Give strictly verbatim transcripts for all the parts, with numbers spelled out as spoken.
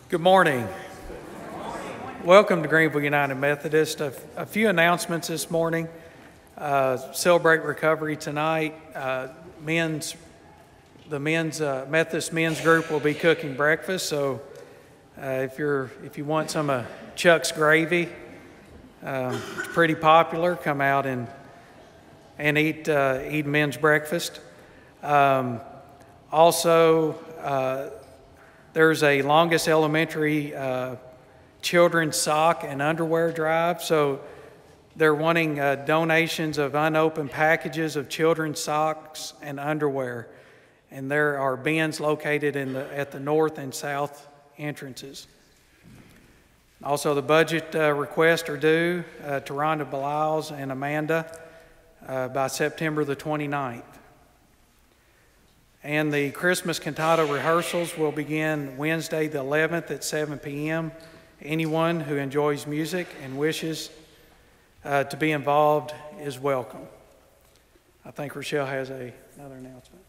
Good morning. Good morning. Welcome to Greenville United Methodist. A, a few announcements this morning. Uh, celebrate recovery tonight. Uh, men's, the men's uh, Methodist men's group will be cooking breakfast. So uh, if you're if you want some of Chuck's gravy, uh, it's pretty popular. Come out and and eat uh, eat men's breakfast. Um, also. Uh, There's a Longest Elementary uh, children's sock and underwear drive. So they're wanting uh, donations of unopened packages of children's socks and underwear. And there are bins located in the, at the north and south entrances. Also, the budget uh, requests are due uh, to Rhonda Beliles and Amanda uh, by September the twenty-ninth. And the Christmas cantata rehearsals will begin Wednesday the eleventh at seven p.m. Anyone who enjoys music and wishes uh, to be involved is welcome. I think Rochelle has a, another announcement.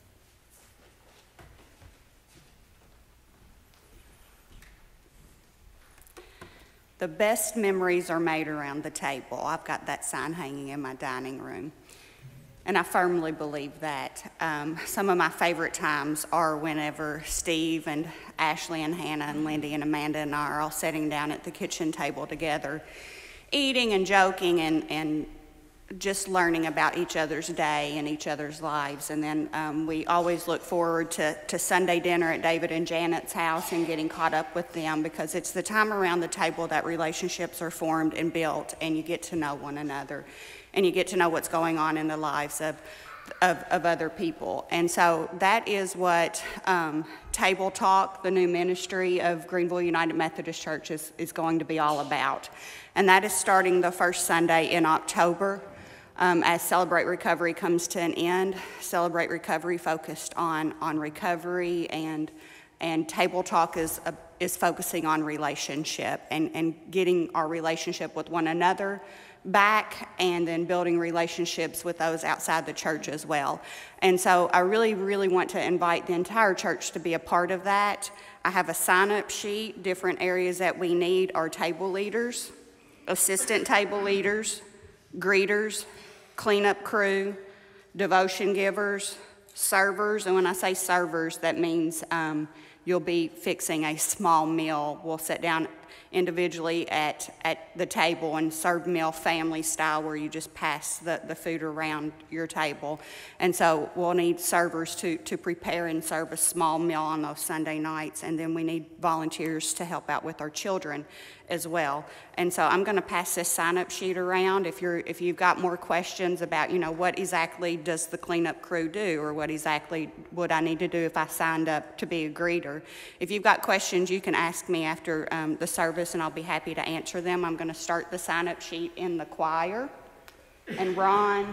The best memories are made around the table. I've got that sign hanging in my dining room. And I firmly believe that. Um, some of my favorite times are whenever Steve and Ashley and Hannah and Lindy and Amanda and I are all sitting down at the kitchen table together, eating and joking and, and just learning about each other's day and each other's lives. And then um, we always look forward to, to Sunday dinner at David and Janet's house and getting caught up with them, because it's the time around the table that relationships are formed and built, and you get to know one another. And you get to know what's going on in the lives of, of, of other people. And so that is what um, Table Talk, the new ministry of Greenville United Methodist Church, is, is going to be all about. And that is starting the first Sunday in October um, as Celebrate Recovery comes to an end. Celebrate Recovery focused on, on recovery, and, and Table Talk is, uh, is focusing on relationship and, and getting our relationship with one another back, and then building relationships with those outside the church as well. And so I really, really want to invite the entire church to be a part of that. I have a sign-up sheet. Different areas that we need are table leaders, assistant table leaders, greeters, cleanup crew, devotion givers, servers. And when I say servers, that means um, you'll be fixing a small meal. We'll sit down individually at, at the table and serve meal family style, where you just pass the, the food around your table. And so we'll need servers to, to prepare and serve a small meal on those Sunday nights. And then we need volunteers to help out with our children as well. And so I'm going to pass this sign-up sheet around. If you're if you've got more questions about, you know, what exactly does the cleanup crew do, or what exactly would I need to do if I signed up to be a greeter, if you've got questions, you can ask me after um, the service, and I'll be happy to answer them. I'm going to start the sign-up sheet in the choir. And Ron,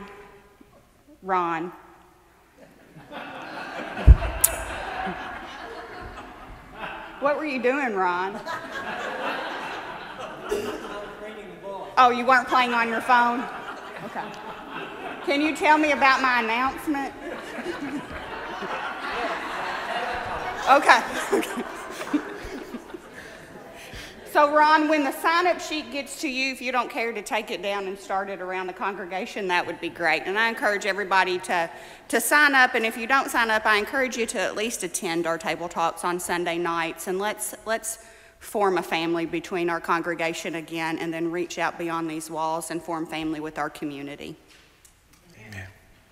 Ron. What were you doing, Ron? Oh, you weren't playing on your phone? Okay. Can you tell me about my announcement? Okay. Okay. So, Ron, when the sign-up sheet gets to you, if you don't care to take it down and start it around the congregation, that would be great. And I encourage everybody to, to sign up. And if you don't sign up, I encourage you to at least attend our table talks on Sunday nights. And let's let's form a family between our congregation again, and then reach out beyond these walls and form family with our community. Amen.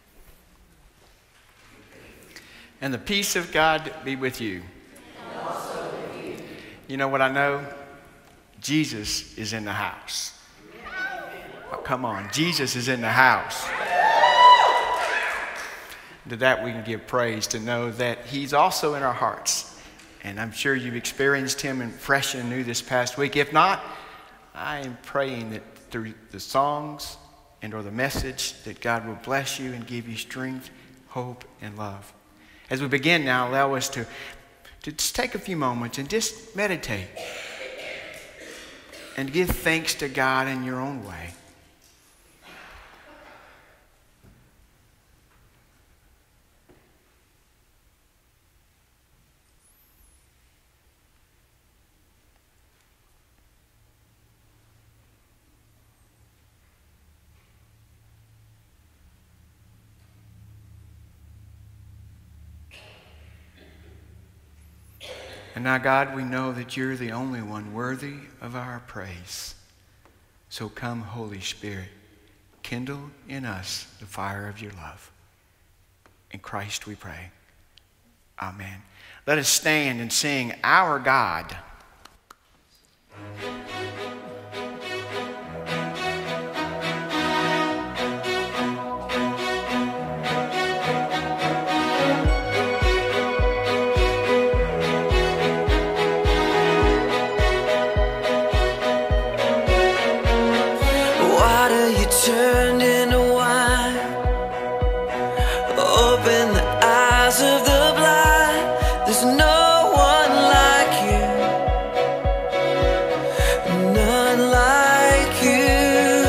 And the peace of God be with you. And also with you. You know what I know? Jesus is in the house. Oh, come on, Jesus is in the house. To that we can give praise, to know that he's also in our hearts. And I'm sure you've experienced him in fresh and new this past week. If not, I am praying that through the songs and or the message, that God will bless you and give you strength, hope, and love. As we begin now, allow us to, to just take a few moments and just meditate and give thanks to God in your own way. And now, God, we know that you're the only one worthy of our praise. So come, Holy Spirit, kindle in us the fire of your love. In Christ we pray. Amen. Let us stand and sing Our God. Turned into wine, open the eyes of the blind. There's no one like you, none like you.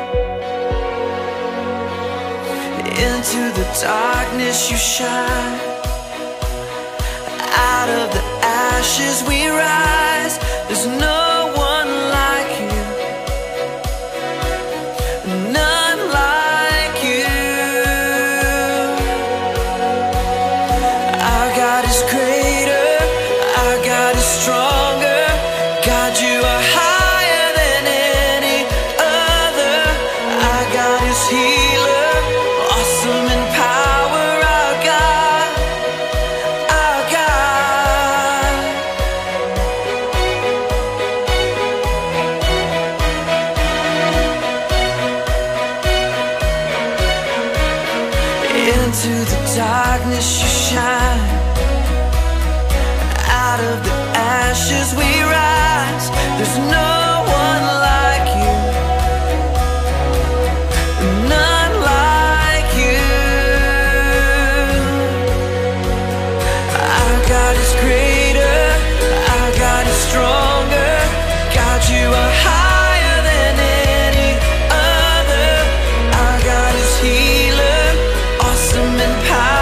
Into the darkness you shine, out of the ashes we rise. There's no one like you. Darkness you shine, out of the ashes we rise. There's no one like you, none like you. Our God is greater, our God is stronger. God, you are higher than any other. Our God is healer, awesome in power.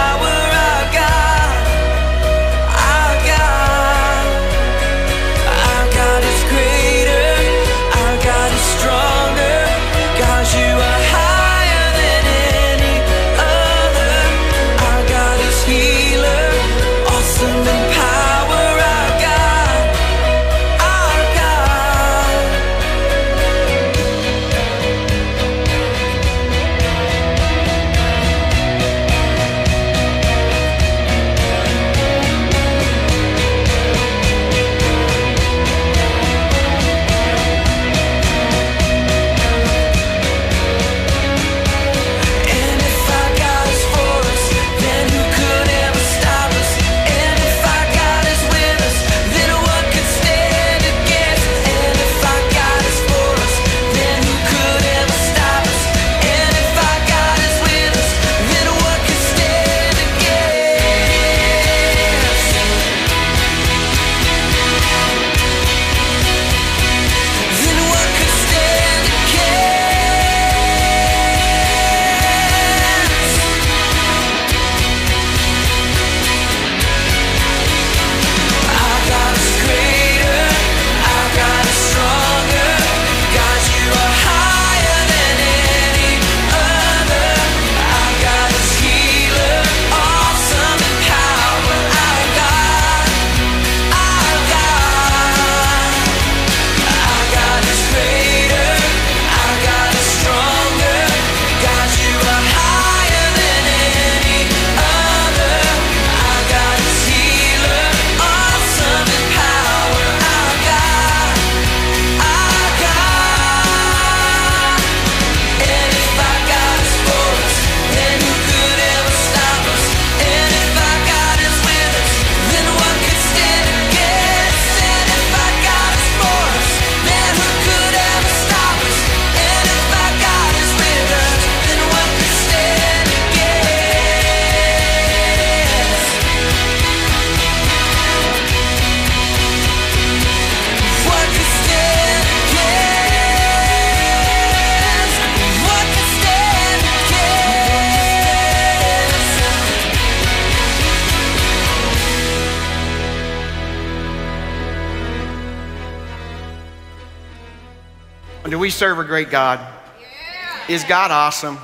Do we serve a great God? Yeah. Is God awesome?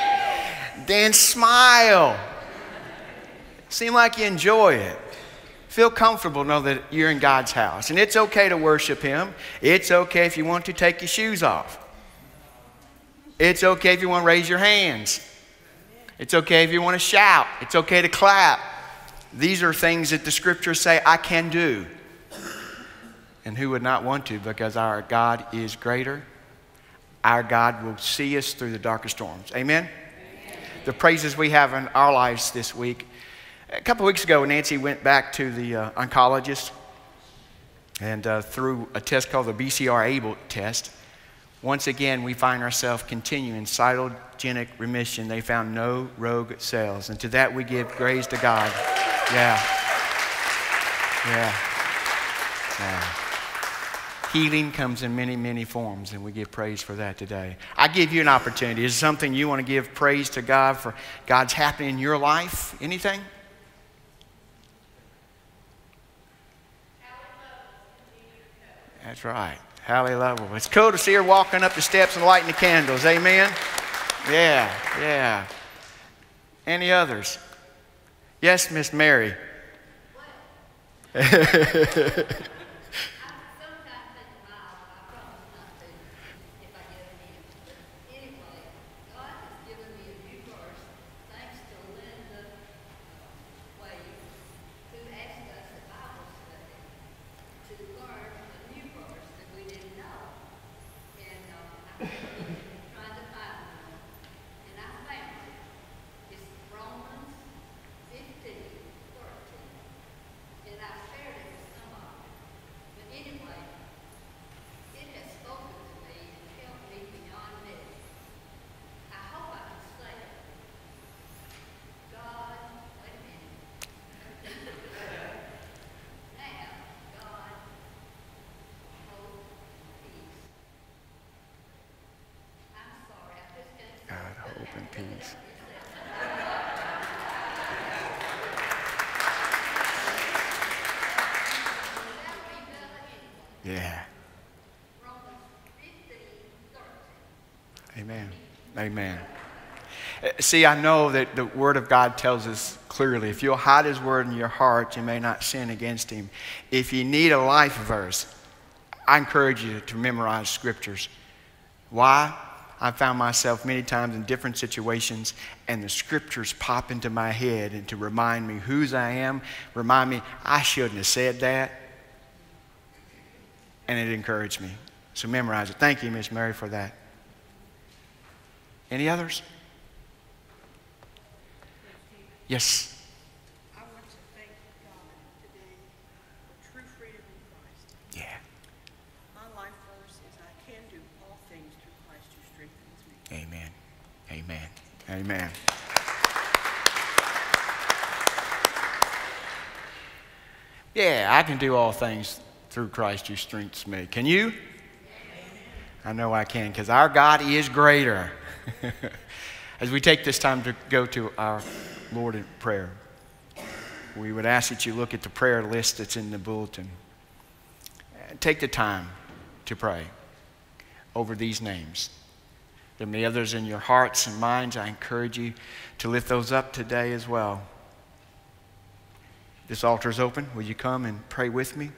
Yeah. Then smile. Seem like you enjoy it. Feel comfortable, know that you're in God's house. And it's okay to worship Him. It's okay if you want to take your shoes off. It's okay if you want to raise your hands. It's okay if you want to shout. It's okay to clap. These are things that the scriptures say I can do. And who would not want to? Because our God is greater. Our God will see us through the darkest storms. Amen? Amen. The praises we have in our lives this week. A couple of weeks ago, Nancy went back to the uh, oncologist and uh, through a test called the B C R ABLE test. Once again, we find ourselves continuing cytogenic remission. They found no rogue cells. And to that we give praise to God. Yeah. Yeah. Yeah. Healing comes in many, many forms, and we give praise for that today. I give you an opportunity. Is it something you want to give praise to God for God's happening in your life? Anything? That's right. Hallelujah. It's cool to see her walking up the steps and lighting the candles. Amen? Yeah, yeah. Any others? Yes, Miss Mary. Peace. Yeah. Amen. Amen. See, I know that the Word of God tells us clearly, if you'll hide His Word in your heart, you may not sin against Him. If you need a life verse, I encourage you to memorize scriptures. Why? I found myself many times in different situations and the scriptures pop into my head and to remind me whose I am, remind me I shouldn't have said that. And it encouraged me. So memorize it. Thank you, Miss Mary, for that. Any others? Yes. I want to thank God today for true freedom in Christ. Yeah. My life verse is I can do all things through Christ who strengthens me. Amen. Amen. Amen. Yeah, I can do all things through Christ who strengthens me. Can you? Amen. I know I can, because our God is greater. As we take this time to go to our Lord in prayer, we would ask that you look at the prayer list that's in the bulletin. Take the time to pray over these names. There may be others in your hearts and minds. I encourage you to lift those up today as well. This altar is open. Will you come and pray with me?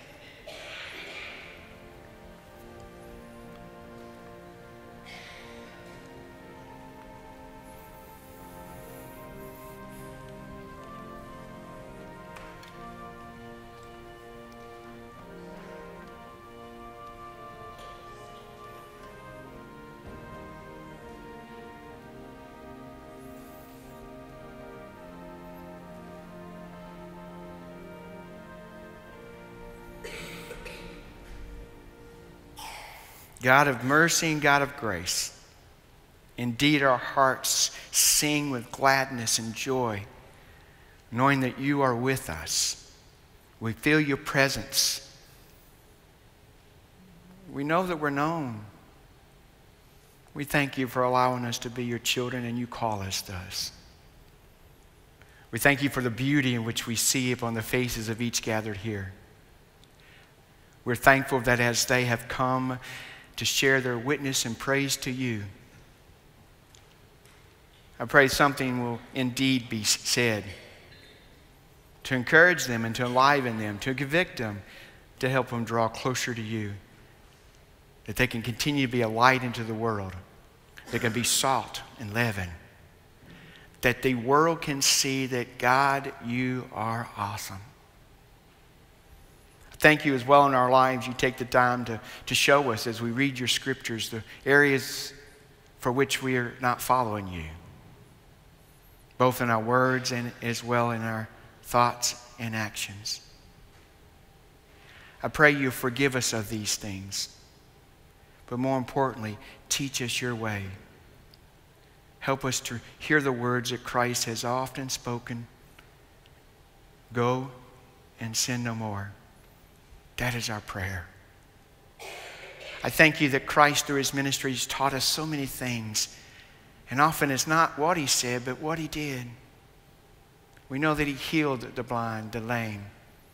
God of mercy and God of grace, indeed our hearts sing with gladness and joy, knowing that you are with us. We feel your presence. We know that we're known. We thank you for allowing us to be your children, and you call us thus. We thank you for the beauty in which we see upon the faces of each gathered here. We're thankful that as they have come to share their witness and praise to you, I pray something will indeed be said to encourage them and to enliven them, to convict them, to help them draw closer to you, that they can continue to be a light into the world, they can be salt and leaven, that the world can see that, God, you are awesome. Thank you as well in our lives. You take the time to, to show us as we read your scriptures the areas for which we are not following you, both in our words and as well in our thoughts and actions. I pray you forgive us of these things, but more importantly, teach us your way. Help us to hear the words that Christ has often spoken. Go and sin no more. That is our prayer. I thank you that Christ, through his ministries, taught us so many things. And often it's not what he said, but what he did. We know that he healed the blind, the lame.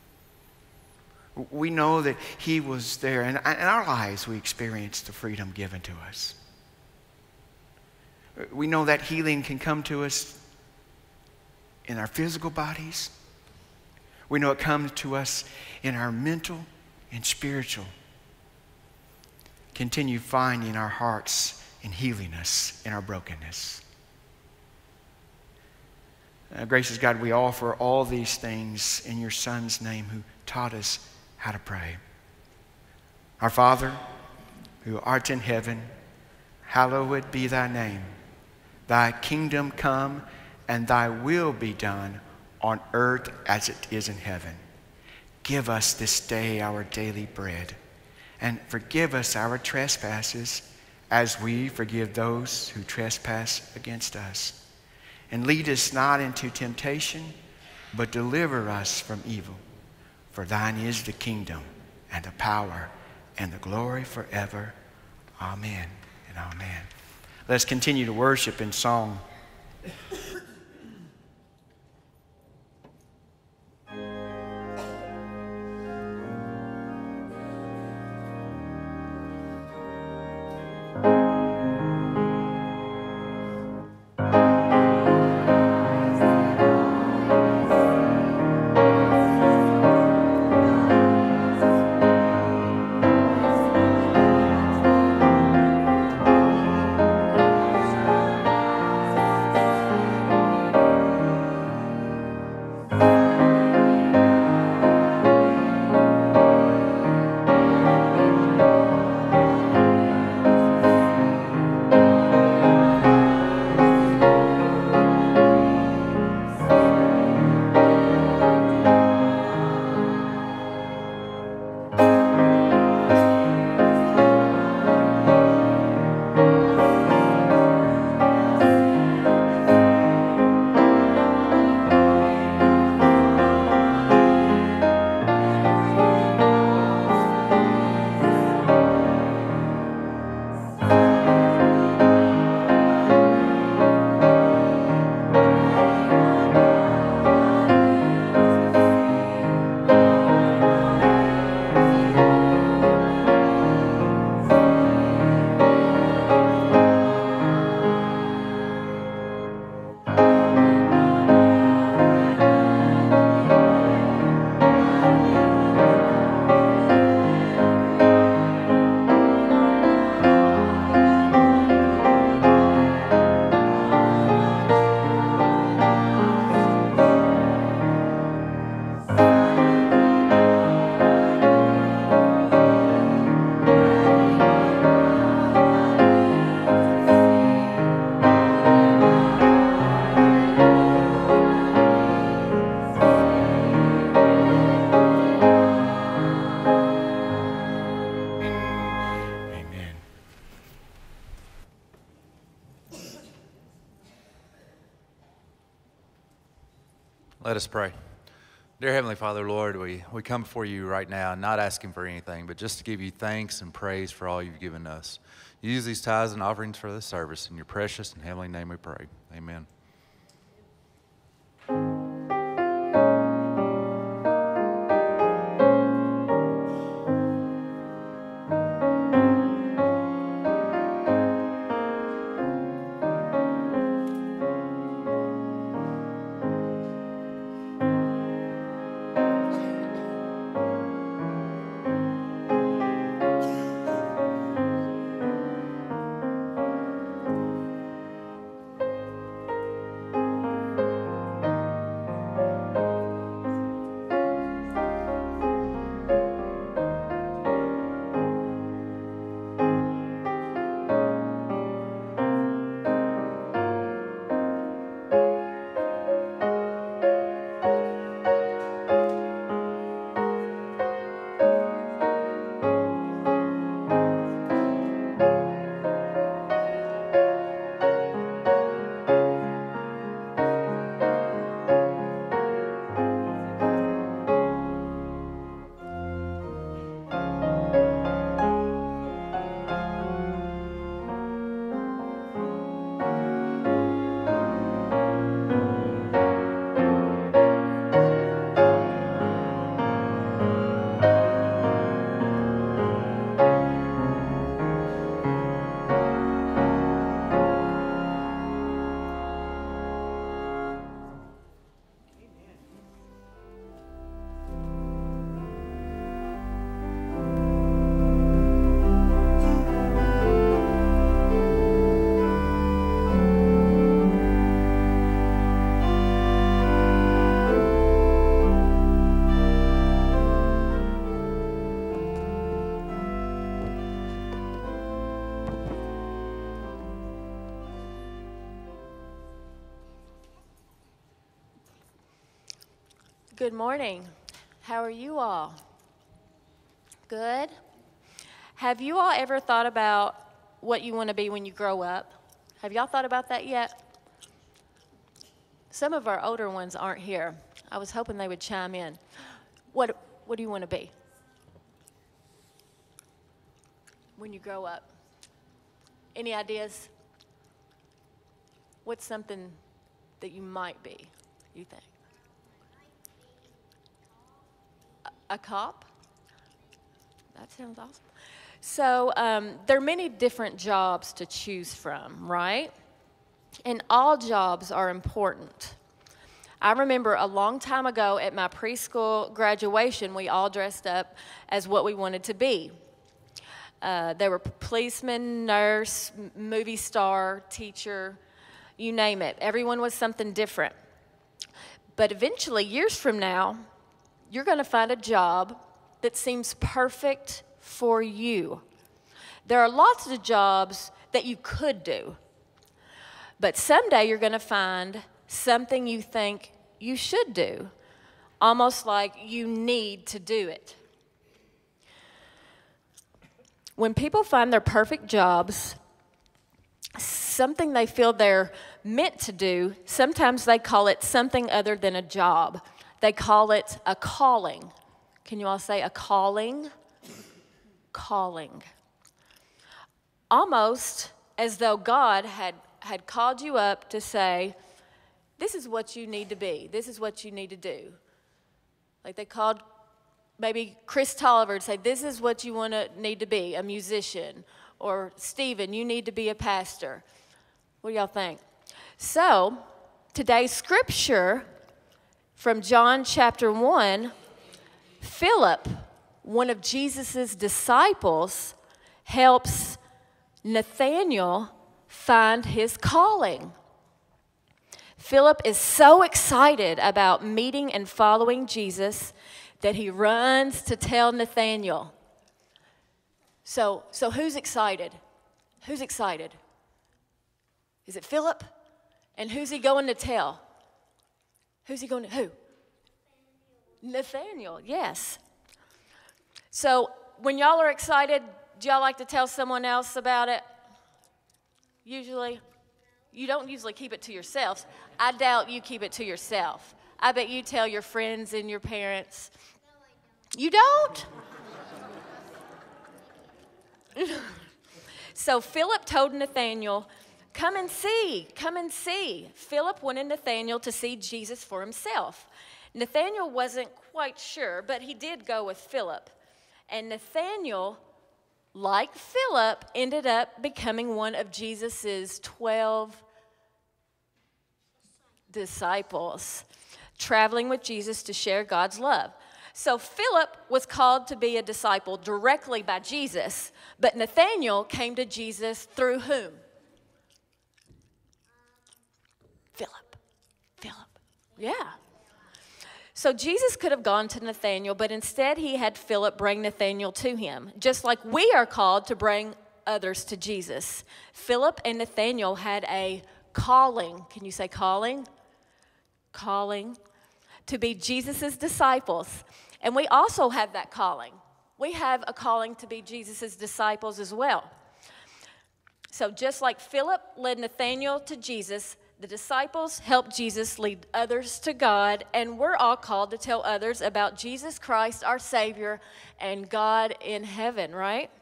We know that he was there. And in our lives, we experienced the freedom given to us. We know that healing can come to us in our physical bodies. We know it comes to us in our mental and spiritual. Continue finding our hearts and healing us in our brokenness. Uh, gracious God, we offer all these things in your Son's name, who taught us how to pray. Our Father, who art in heaven, hallowed be thy name. Thy kingdom come, and thy will be done on earth as it is in heaven. Give us this day our daily bread, and forgive us our trespasses as we forgive those who trespass against us. And lead us not into temptation, but deliver us from evil. For thine is the kingdom and the power and the glory forever. Amen and amen. Let's continue to worship in song. Let us pray. Dear Heavenly Father, Lord, we, we come before you right now, not asking for anything, but just to give you thanks and praise for all you've given us. Use these tithes and offerings for this service. In your precious and heavenly name we pray. Amen. Good morning. How are you all? Good? Have you all ever thought about what you want to be when you grow up? Have y'all thought about that yet? Some of our older ones aren't here. I was hoping they would chime in. What, what do you want to be when you grow up? Any ideas? What's something that you might be, you think? A cop? That sounds awesome. So um, there are many different jobs to choose from, right? And all jobs are important. I remember a long time ago at my preschool graduation, we all dressed up as what we wanted to be. Uh, there were policeman, nurse, movie star, teacher, you name it. Everyone was something different. But eventually, years from now, you're going to find a job that seems perfect for you. There are lots of jobs that you could do, but someday you're going to find something you think you should do, almost like you need to do it. When people find their perfect jobs, something they feel they're meant to do, sometimes they call it something other than a job. They call it a calling. Can you all say a calling? Calling. Almost as though God had, had called you up to say, this is what you need to be. This is what you need to do. Like they called maybe Chris Tolliver to say, this is what you want to need to be, a musician. Or Stephen, you need to be a pastor. What do y'all think? So today's scripture from John chapter one, Philip, one of Jesus' disciples, helps Nathanael find his calling. Philip is so excited about meeting and following Jesus that he runs to tell Nathanael. So, so who's excited? Who's excited? Is it Philip? And who's he going to tell? Who's he going to, who? Nathanael, yes. So when y'all are excited, do y'all like to tell someone else about it? Usually? You don't usually keep it to yourselves. I doubt you keep it to yourself. I bet you tell your friends and your parents. You don't? So Philip told Nathanael, come and see, come and see. Philip wanted Nathanael to see Jesus for himself. Nathanael wasn't quite sure, but he did go with Philip. And Nathanael, like Philip, ended up becoming one of Jesus' twelve disciples, traveling with Jesus to share God's love. So Philip was called to be a disciple directly by Jesus, but Nathanael came to Jesus through whom? Philip. Philip. Yeah. So Jesus could have gone to Nathanael, but instead he had Philip bring Nathanael to him, just like we are called to bring others to Jesus. Philip and Nathanael had a calling. Can you say calling? Calling to be Jesus' disciples. And we also have that calling. We have a calling to be Jesus' disciples as well. So just like Philip led Nathanael to Jesus, the disciples helped Jesus lead others to God, and we're all called to tell others about Jesus Christ, our Savior, and God in heaven, right?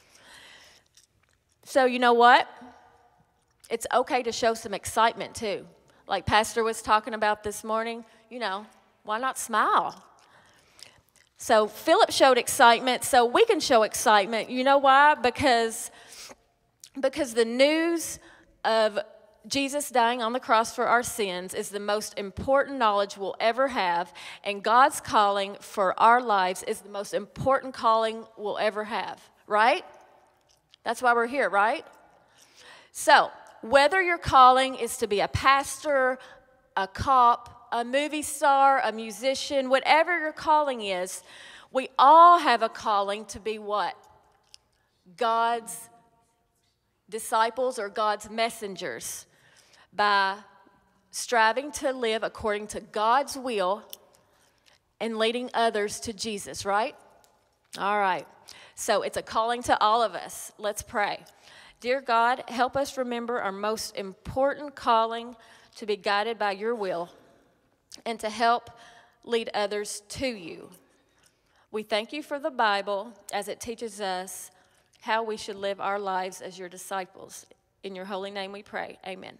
So you know what? It's okay to show some excitement too. Like Pastor was talking about this morning, you know, why not smile? So Philip showed excitement, so we can show excitement. You know why? Because, because the news of Jesus dying on the cross for our sins is the most important knowledge we'll ever have, and God's calling for our lives is the most important calling we'll ever have, right? That's why we're here, right? So, whether your calling is to be a pastor, a cop, a movie star, a musician, whatever your calling is, we all have a calling to be what? God's disciples or God's messengers, by striving to live according to God's will, and leading others to Jesus, right? All right. So it's a calling to all of us. Let's pray. Dear God, help us remember our most important calling to be guided by your will and to help lead others to you. We thank you for the Bible as it teaches us how we should live our lives as your disciples. In your holy name we pray. Amen.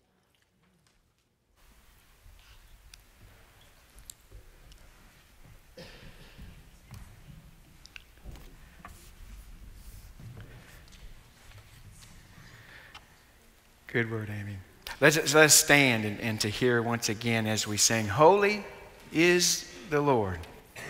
Good word, Amy. Let's, let's stand and, and to hear once again as we sing, Holy is the Lord.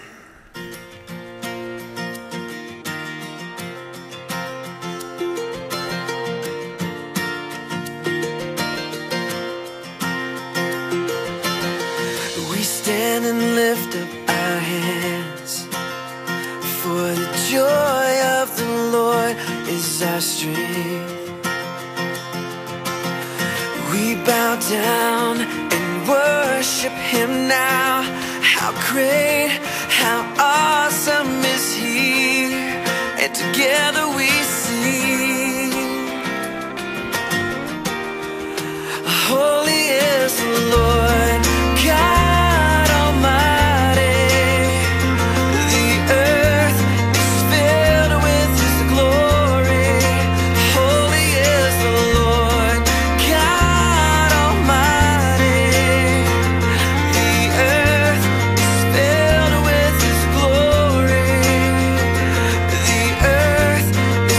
We stand and lift up our hands, for the joy of the Lord is our strength. We bow down and worship him now. How great, how awesome is he, and together we sing, holy is the Lord God Almighty. The earth is filled with his glory. Holy is the Lord God Almighty. The earth is filled with his glory. The earth is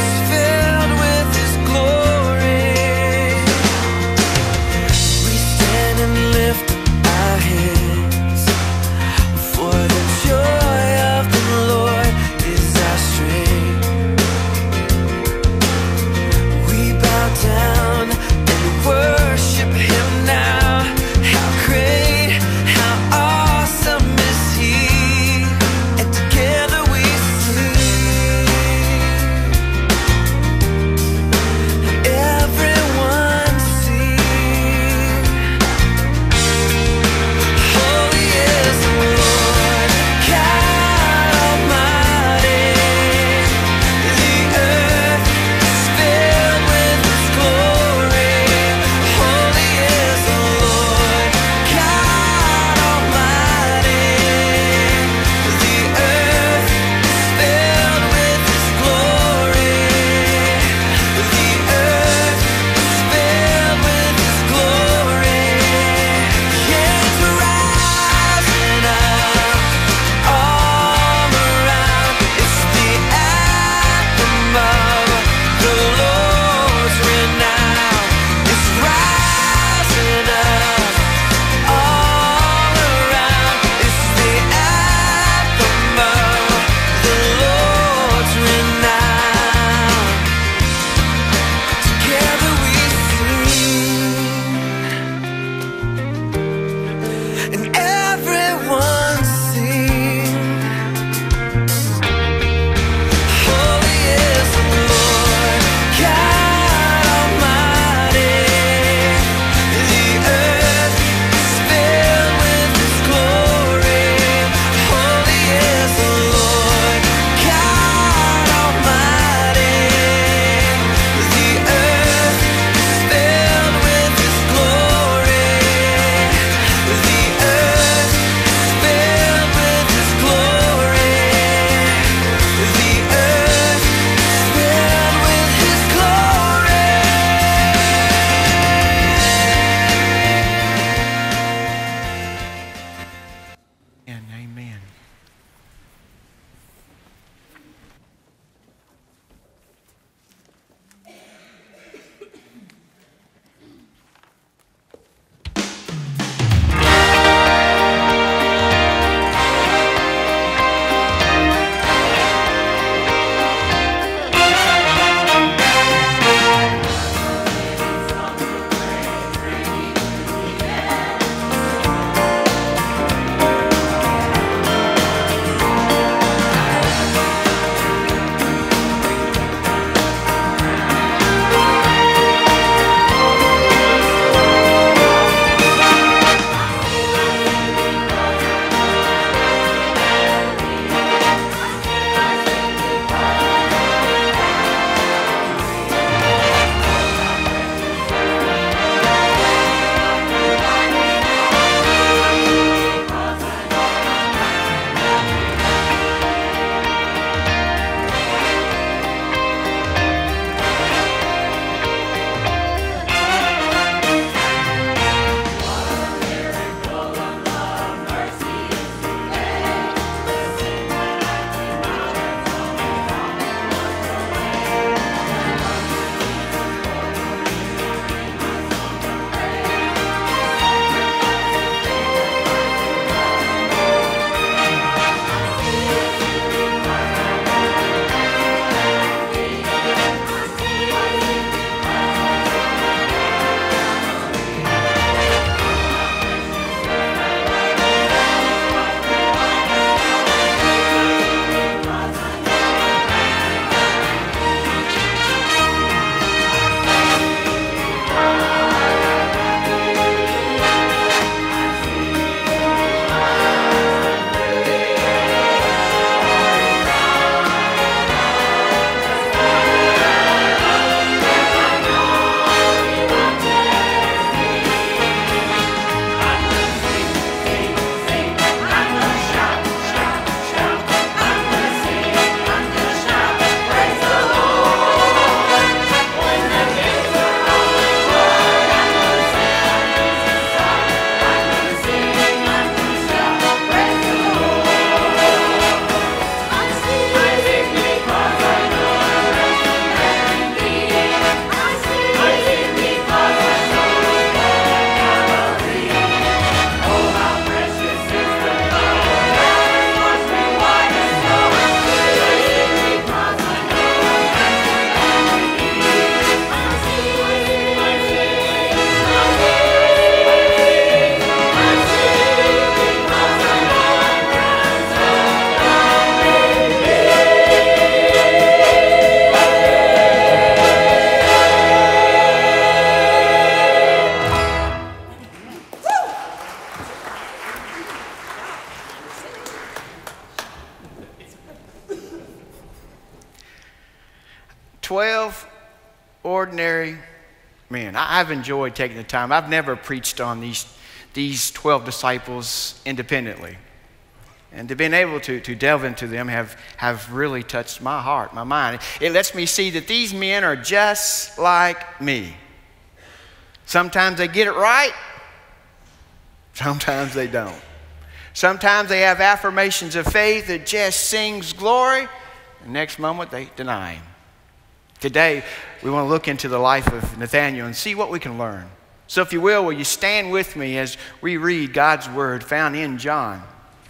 twelve ordinary men. I, I've enjoyed taking the time. I've never preached on these, these twelve disciples independently. And to being able to, to delve into them have, have really touched my heart, my mind. It lets me see that these men are just like me. Sometimes they get it right. Sometimes they don't. Sometimes they have affirmations of faith that just sings glory. The next moment they deny him. Today, we want to look into the life of Nathanael and see what we can learn. So if you will, will you stand with me as we read God's word found in John?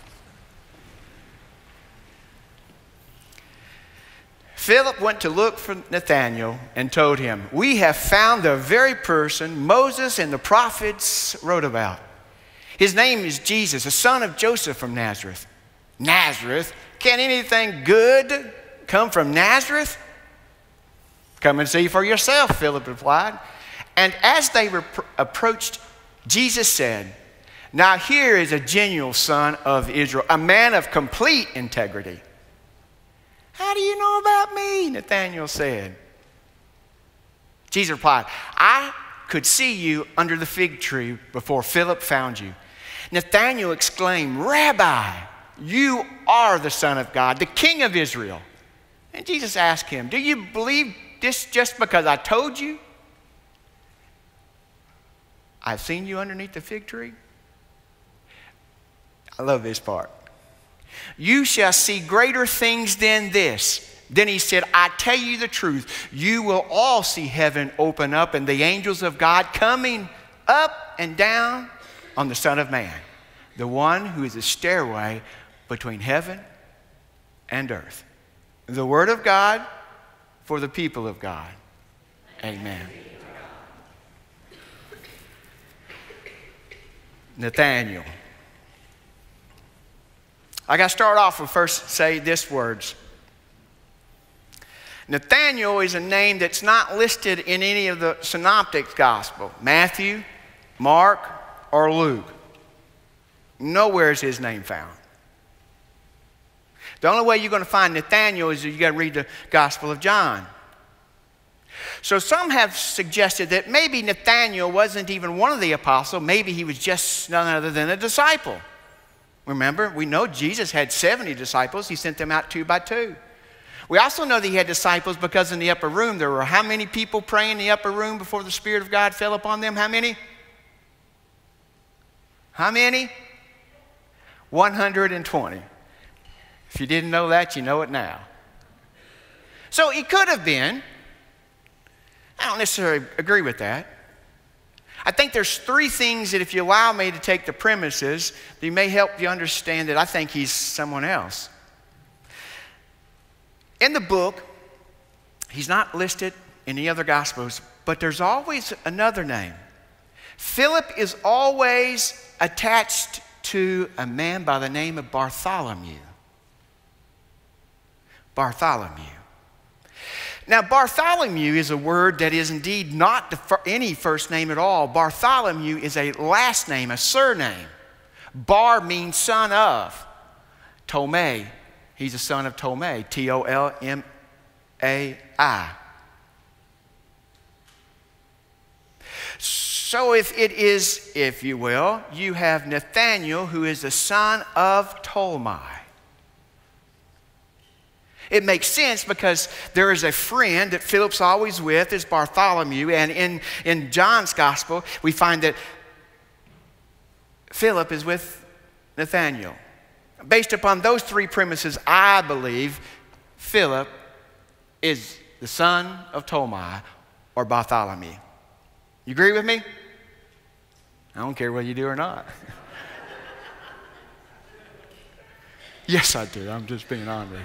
Philip went to look for Nathanael and told him, "We have found the very person Moses and the prophets wrote about. His name is Jesus, the son of Joseph from Nazareth." Nazareth? Can anything good come from Nazareth? "Come and see for yourself," Philip replied. And as they rep- approached, Jesus said, "Now here is a genuine son of Israel, a man of complete integrity." "How do you know about me?" Nathanael said. Jesus replied, "I could see you under the fig tree before Philip found you." Nathanael exclaimed, "Rabbi, you are the Son of God, the King of Israel." And Jesus asked him, "Do you believe this just because I told you? I've seen you underneath the fig tree." I love this part. "You shall see greater things than this." Then he said, "I tell you the truth. You will all see heaven open up and the angels of God coming up and down on the Son of Man, the one who is a stairway between heaven and earth." The word of God for the people of God. Amen. Nathanael. I got to start off with first say this words. Nathanael is a name that's not listed in any of the synoptic gospel, Matthew, Mark, or Luke. Nowhere is his name found. The only way you're going to find Nathanael is you got to read the Gospel of John. So some have suggested that maybe Nathanael wasn't even one of the apostles. Maybe he was just none other than a disciple. Remember, we know Jesus had seventy disciples. He sent them out two by two. We also know that he had disciples because in the upper room there were how many people praying in the upper room before the Spirit of God fell upon them? How many? How many? one hundred twenty. If you didn't know that, you know it now. So he could have been. I don't necessarily agree with that. I think there's three things that if you allow me to take the premises, they may help you understand that I think he's someone else. In the book, he's not listed in the other Gospels, but there's always another name. Philip is always attached to a man by the name of Bartholomew. Bartholomew. Now, Bartholomew is a word that is indeed not the, any first name at all. Bartholomew is a last name, a surname. Bar means son of. Tolmei, he's a son of Tolmei, T O L M A I. So if it is, if you will, you have Nathanael, who is the son of Tolmei. It makes sense because there is a friend that Philip's always with, is Bartholomew. And in, in John's gospel, we find that Philip is with Nathanael. Based upon those three premises, I believe Philip is the son of Tolmei or Bartholomew. You agree with me? I don't care whether you do or not. Yes, I do. I'm just being honest.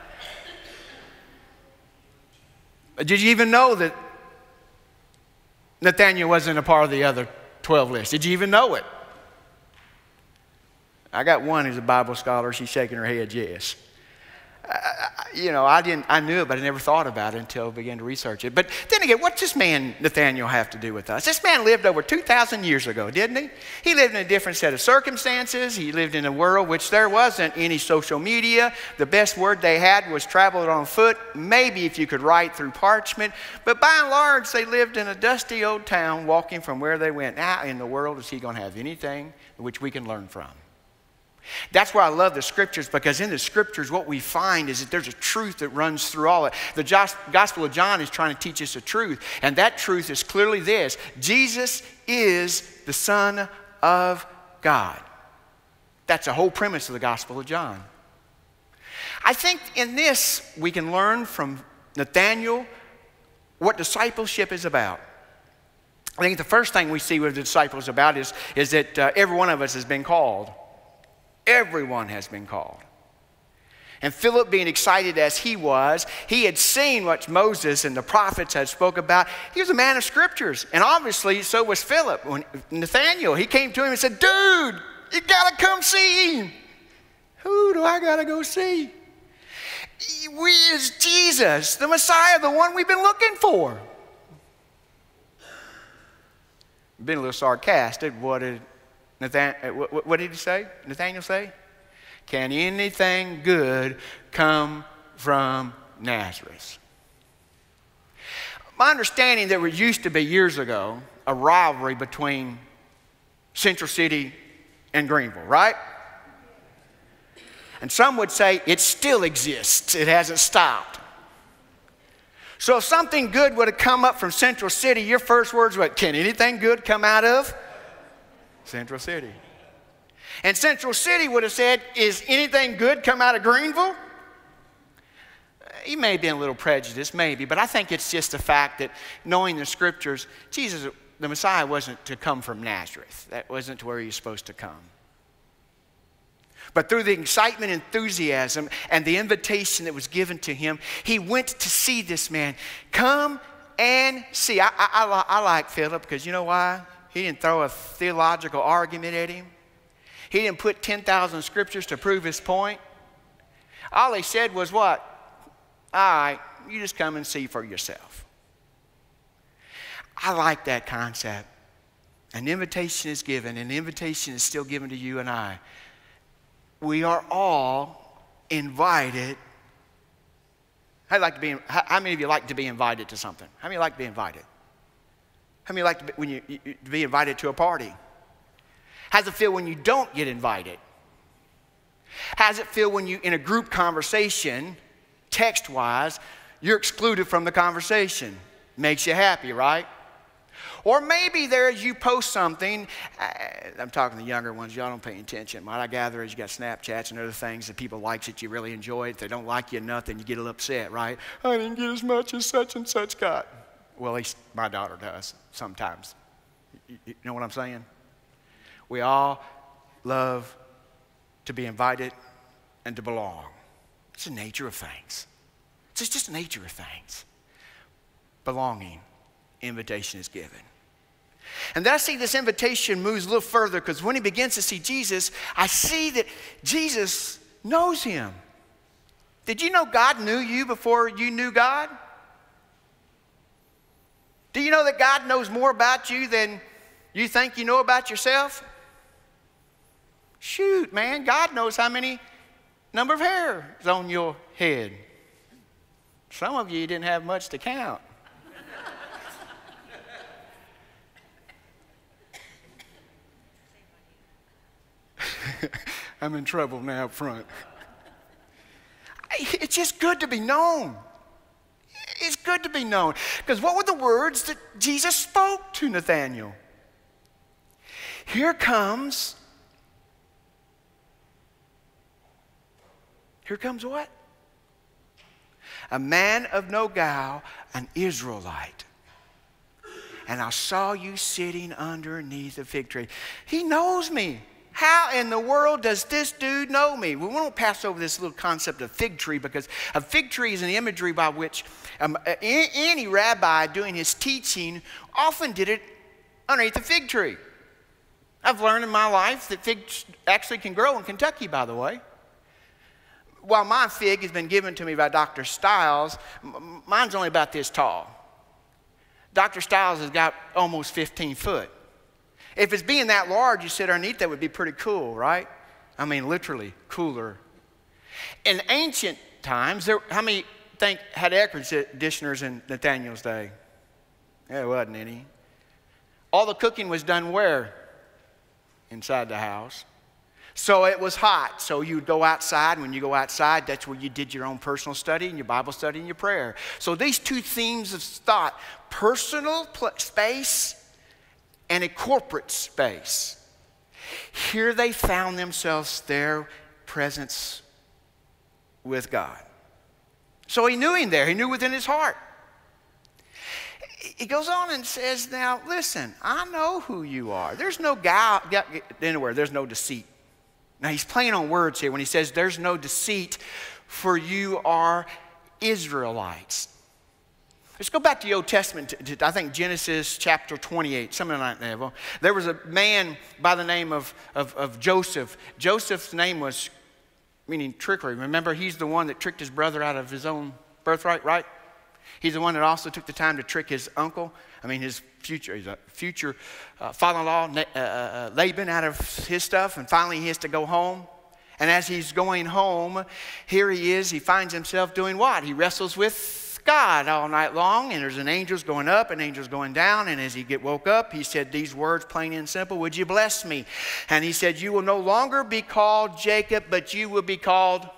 Did you even know that Nathanael wasn't a part of the other twelve list? Did you even know it? I got one who's a Bible scholar. She's shaking her head, yes. I, you know, I didn't, I knew it, but I never thought about it until I began to research it. But then again, what's this man Nathaniel have to do with us? This man lived over two thousand years ago, didn't he? He lived in a different set of circumstances. He lived in a world which there wasn't any social media. The best word they had was traveled on foot, maybe if you could write through parchment. But by and large, they lived in a dusty old town, walking from where they went. Now in the world is he going to have anything which we can learn from? That's why I love the scriptures, because in the scriptures what we find is that there's a truth that runs through all it. The Gospel of John is trying to teach us a truth, and that truth is clearly this: Jesus is the Son of God. That's the whole premise of the Gospel of John. I think in this we can learn from Nathaniel what discipleship is about. I think the first thing we see what the disciples about is, is that uh, every one of us has been called. Everyone has been called. And Philip, being excited as he was, he had seen what Moses and the prophets had spoke about. He was a man of scriptures. And obviously, so was Philip. When Nathaniel, he came to him and said, dude, you got to come see him. Who do I got to go see? He is Jesus, the Messiah, the one we've been looking for. Been a little sarcastic. What did Nathan, what, what did he say? Nathaniel say? Can anything good come from Nazareth? My understanding, there used to be years ago a rivalry between Central City and Greenville, right? And some would say it still exists. It hasn't stopped. So if something good would have come up from Central City, your first words were, can anything good come out of Central City? And Central City would have said, is anything good come out of Greenville? He may have been a little prejudiced, maybe, but I think it's just the fact that knowing the scriptures, Jesus, the Messiah, wasn't to come from Nazareth. That wasn't to where he was supposed to come. But through the excitement, enthusiasm, and the invitation that was given to him, he went to see this man. Come and see. I, I, I, I like Philip because you know why? He didn't throw a theological argument at him. He didn't put ten thousand scriptures to prove his point. All he said was what? All right, you just come and see for yourself. I like that concept. An invitation is given, and the invitation is still given to you and I. We are all invited. I'd like to be, how, how many of you like to be invited to something? How many like to be invited? How many like to be, when you, you, to be invited to a party? How does it feel when you don't get invited? How does it feel when you, in a group conversation, text-wise, you're excluded from the conversation? Makes you happy, right? Or maybe there, as you post something, I'm talking to the younger ones, y'all don't pay attention. What I gather is you got Snapchats and other things that people like that you really enjoy. If they don't like you enough, then you get a little upset, right? I didn't get as much as such and such got. Well, at least my daughter does sometimes. You, you know what I'm saying? We all love to be invited and to belong. It's the nature of things. It's just the nature of things. Belonging, invitation is given. And then I see this invitation moves a little further, because when he begins to see Jesus, I see that Jesus knows him. Did you know God knew you before you knew God? Do you know that God knows more about you than you think you know about yourself? Shoot, man, God knows how many number of hairs on your head. Some of you didn't have much to count. I'm in trouble now up front. It's just good to be known. It's good to be known. Because what were the words that Jesus spoke to Nathaniel? Here comes, here comes what? A man of no guile, an Israelite. And I saw you sitting underneath a fig tree. He knows me. How in the world does this dude know me? We won't pass over this little concept of fig tree, because a fig tree is an imagery by which um, any rabbi doing his teaching often did it underneath a fig tree. I've learned in my life that figs actually can grow in Kentucky, by the way. while my fig has been given to me by Doctor Stiles, m- mine's only about this tall. Doctor Stiles has got almost fifteen foot. If it's being that large, you sit underneath, that would be pretty cool, right? I mean, literally cooler. In ancient times, there, how many think had air conditioners in Nathaniel's day? There wasn't any. All the cooking was done where? Inside the house. So it was hot. So you'd go outside. When you go outside, that's where you did your own personal study and your Bible study and your prayer. So these two themes of thought, personal pl- space and a corporate space. Here they found themselves, their presence with God. So he knew him there. He knew within his heart. He goes on and says, now, listen, I know who you are. There's no guile, anywhere, there's no deceit. Now, he's playing on words here when he says there's no deceit, for you are Israelites. Let's go back to the Old Testament, to, to, I think Genesis chapter twenty-eight, something like that. There was a man by the name of, of, of Joseph. Joseph's name was, meaning trickery. Remember, he's the one that tricked his brother out of his own birthright, right? He's the one that also took the time to trick his uncle, I mean his future, his future uh, father-in-law, uh, uh, Laban, out of his stuff, and finally he has to go home. And as he's going home, here he is, he finds himself doing what? He wrestles with God all night long, and there's an angels going up and angels going down, and as he get woke up, he said these words, plain and simple, would you bless me? And he said, you will no longer be called Jacob, but you will be called...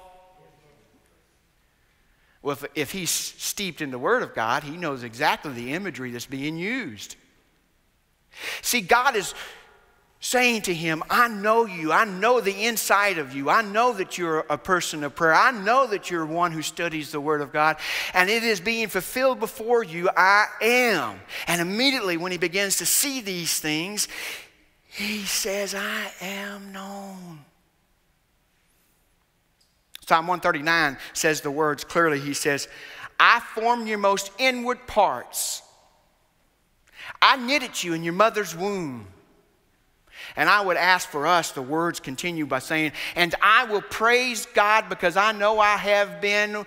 Well, if, if he's steeped in the Word of God, he knows exactly the imagery that's being used. See, God is saying to him, I know you. I know the inside of you. I know that you're a person of prayer. I know that you're one who studies the Word of God. And it is being fulfilled before you. I am. And immediately when he begins to see these things, he says, I am known. Psalm one thirty-nine says the words clearly. He says, I formed your most inward parts. I knitted you in your mother's womb. And I would ask for us, the words continue by saying, and I will praise God because I know I have been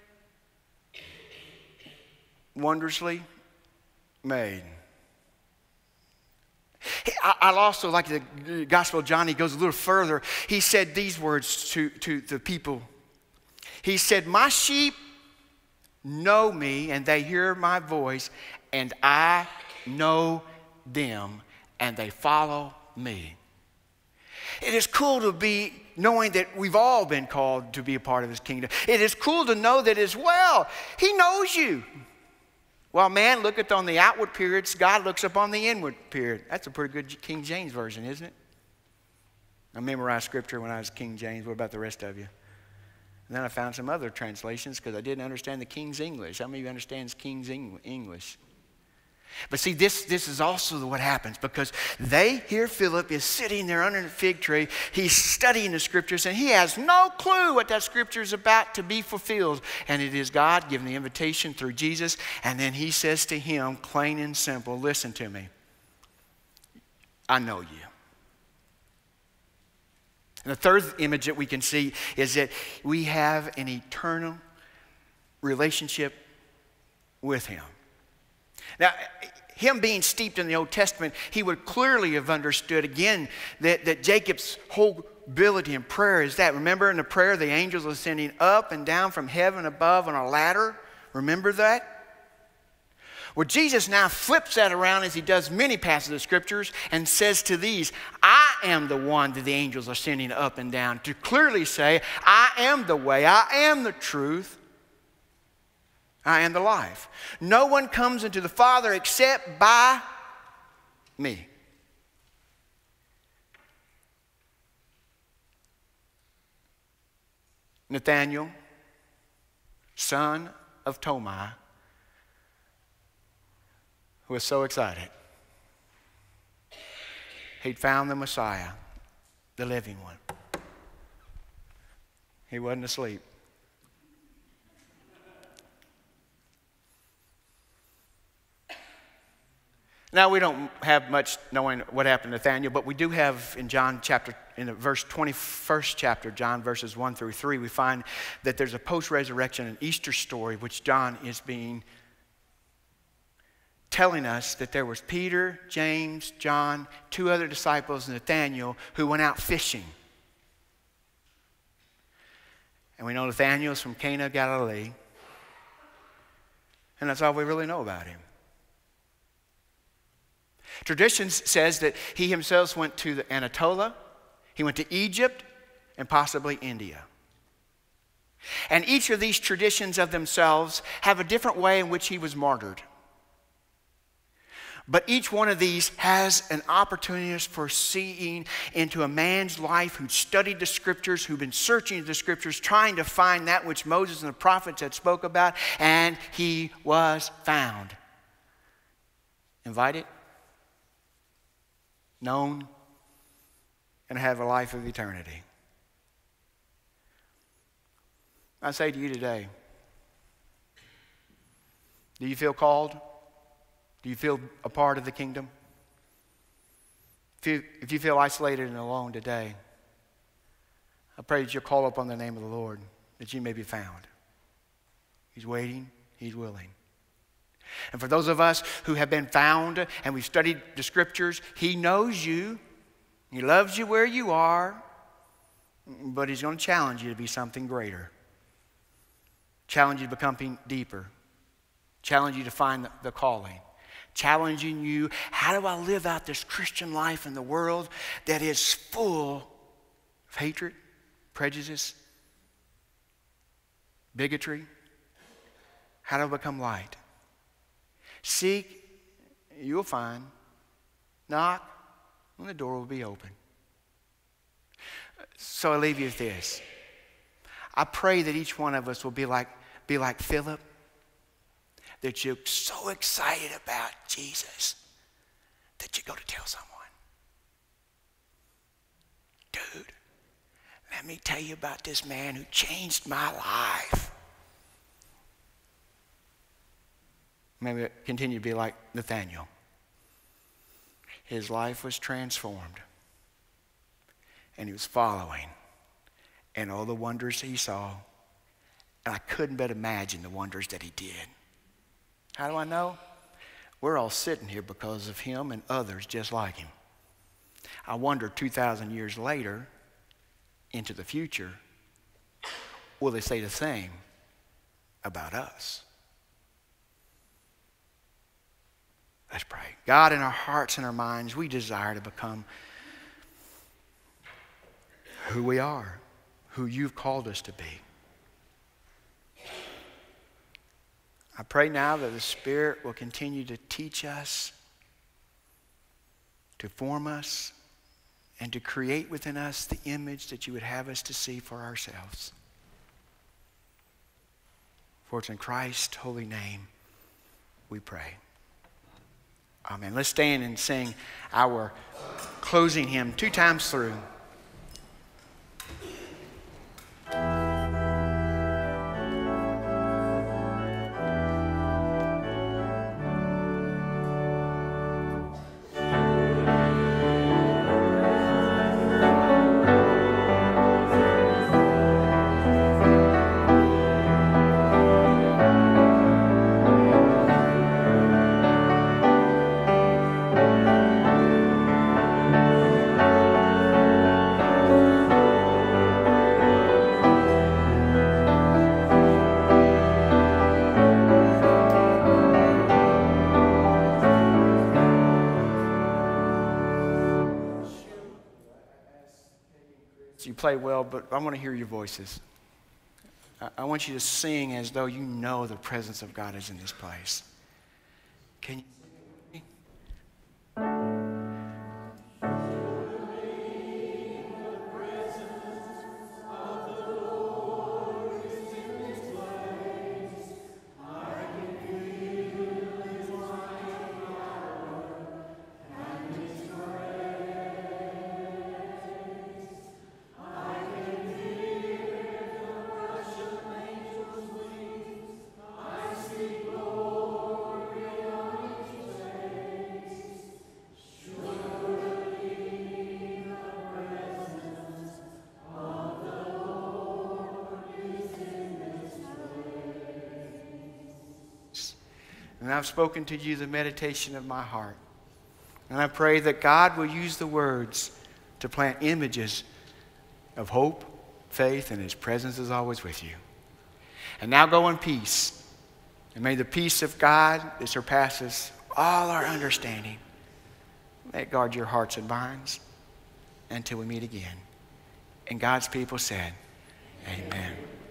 wondrously made. I also like the Gospel of John. He goes a little further. He said these words to, to the people. He said, my sheep know me and they hear my voice, and I know them and they follow me. It is cool to be knowing that we've all been called to be a part of his kingdom. It is cool to know that as well, he knows you. While man looketh on the outward appearance, God looks upon the inward appearance. That's a pretty good King James version, isn't it? I memorized scripture when I was King James. What about the rest of you? And then I found some other translations because I didn't understand the King's English. How many of you understands King's English? But see, this, this is also what happens because they hear Philip is sitting there under the fig tree. He's studying the scriptures and he has no clue what that scripture is about to be fulfilled. And it is God giving the invitation through Jesus. And then he says to him, plain and simple, listen to me. I know you. And the third image that we can see is that we have an eternal relationship with him. Now, him being steeped in the Old Testament, he would clearly have understood again that, that Jacob's whole ability in prayer is that. Remember in the prayer, the angels are ascending up and down from heaven above on a ladder? Remember that? Well, Jesus now flips that around as he does many passages of scriptures and says to these, I am the one that the angels are sending up and down, to clearly say, I am the way, I am the truth, I am the life. No one comes into the Father except by me. Nathaniel, son of Tomai, who was so excited. He'd found the Messiah, the living one. He wasn't asleep. Now, we don't have much knowing what happened to Nathaniel, but we do have in John chapter in the verse twenty-first chapter, John, verses one through three, we find that there's a post-resurrection and Easter story, which John is being telling us that there was Peter, James, John, two other disciples, and Nathaniel, who went out fishing. And we know Nathaniel's from Cana of Galilee, and that's all we really know about him. Tradition says that he himself went to the Anatolia, he went to Egypt, and possibly India. And each of these traditions of themselves have a different way in which he was martyred. But each one of these has an opportunity for seeing into a man's life who studied the Scriptures, who'd been searching the Scriptures, trying to find that which Moses and the prophets had spoke about, and he was found. Invited, known, and have a life of eternity. I say to you today, do you feel called? Do you feel a part of the kingdom? If you, if you feel isolated and alone today, I pray that you'll call upon the name of the Lord, that you may be found. He's waiting, he's willing. And for those of us who have been found and we've studied the Scriptures, he knows you, he loves you where you are, but he's going to challenge you to be something greater. Challenge you to become deeper. Challenge you to find the, the calling. Challenging you, how do I live out this Christian life in the world that is full of hatred, prejudice, bigotry? How do I become light? Seek, you'll find. Knock, and the door will be open. So I leave you with this. I pray that each one of us will be like, be like Philip, that you're so excited about Jesus that you go to tell someone. Dude, let me tell you about this man who changed my life. Maybe continue to be like Nathaniel. His life was transformed, and he was following, and all the wonders he saw, and I couldn't but imagine the wonders that he did. How do I know? We're all sitting here because of him and others just like him. I wonder two thousand years later, into the future, will they say the same about us? Let's pray. God, in our hearts and our minds, we desire to become who we are, who you've called us to be. I pray now that the Spirit will continue to teach us, to form us, and to create within us the image that you would have us to see for ourselves. For it's in Christ's holy name we pray. Amen. Let's stand and sing our closing hymn two times through. You play well, but I want to hear your voices. I, I want you to sing as though you know the presence of God is in this place. Can you sing it with me? And I've spoken to you the meditation of my heart. And I pray that God will use the words to plant images of hope, faith, and His presence is always with you. And now go in peace. And may the peace of God that surpasses all our understanding, may it guard your hearts and minds until we meet again. And God's people said, amen. Amen.